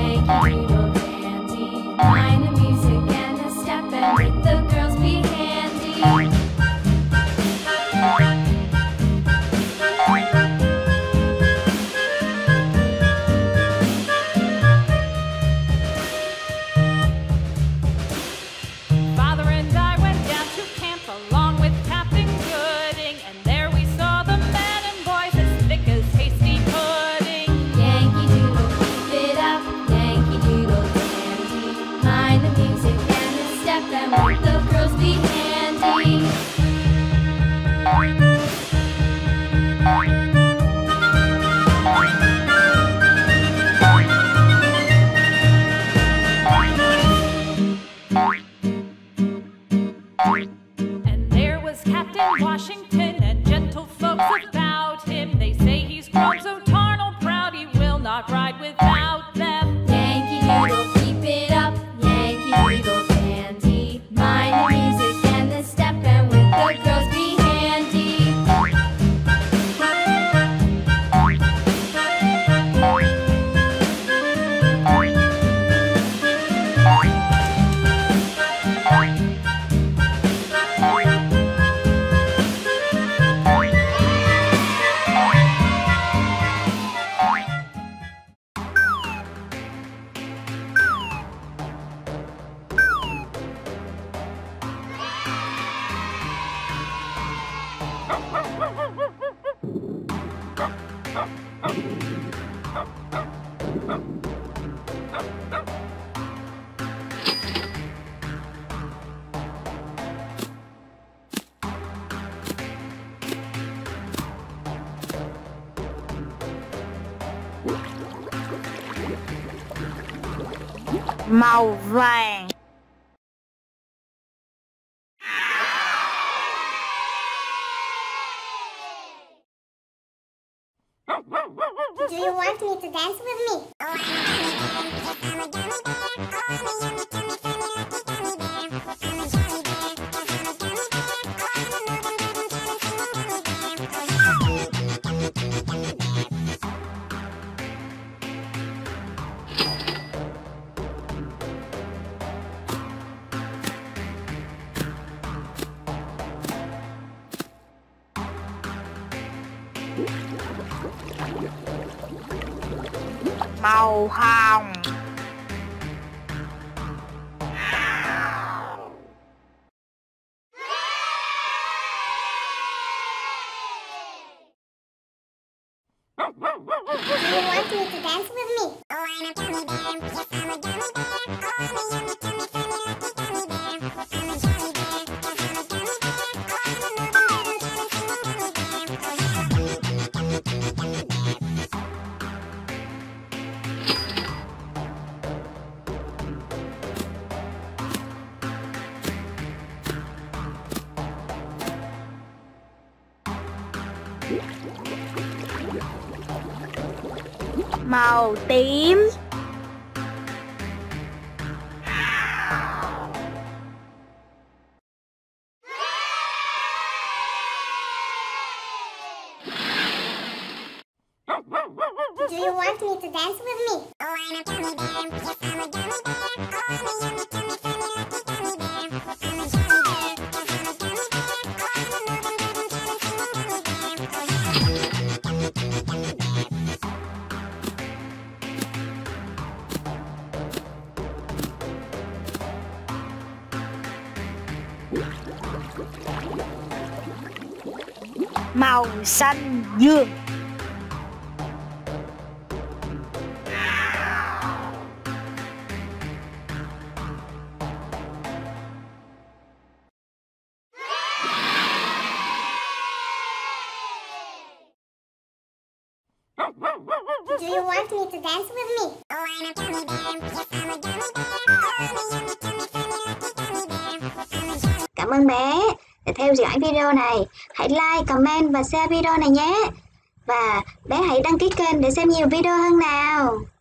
Yankee Doodle Dandy, mind the music and the step, and with the girls be handy. Father and I went down to camp along with Captain Gooding, and there we saw the men and boys as thick as hasty pudding. Yankee Doodle, keep it up, Yankee Doodle Dandy, mind the music and the step, and with the girls be handy. And there was Captain Washington and gentle folks about him. They say he's grown so tarnal proud he will not ride without them. Yankee Doodle, keep it up, Yankee Doodle Dandy, mind the music and the step, and with the girls be handy. Màu vàng. Do you want me to dance with me? Màu hồng. Do you want me to dance with me? Oh, I'm a gummy bear. Yes, I'm a gummy bear. Oh, I'm a yummy, gummy, funny, lucky gummy bear. I'm a jolly bear. Yes, I'm a gummy bear. Oh, I'm a loving, little, gummy, funny, gummy bear. Màu tím. Do you want me to dance with me? Oh, I'm a gummy bear. Yes, I'm a gummy bear. Oh, I'm a yummy, gummy, funny, lucky gummy bear. I'm a jolly bear. Yes, I'm a gummy bear. Oh, I'm a loving, little, gummy, funny, gummy bear. Màu xanh dương. Do you want me to dance with me? Oh, I'm a gummy bear. Yes, I'm a gummy bear. Oh, I'm a yummy, gummy, funny, lucky gummy bear. I'm a jolly. Cảm ơn bé đã theo dõi video này. Hãy like, comment và share video này nhé. Và bé hãy đăng ký kênh để xem nhiều video hơn nào.